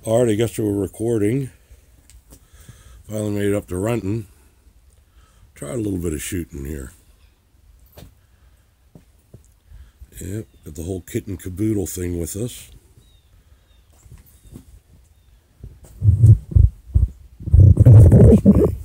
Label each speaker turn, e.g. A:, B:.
A: Alright, I guess we're recording. Finally made it up to Renton. Tried a little bit of shooting here. Yep, got the whole kit and caboodle thing with us. And of course me.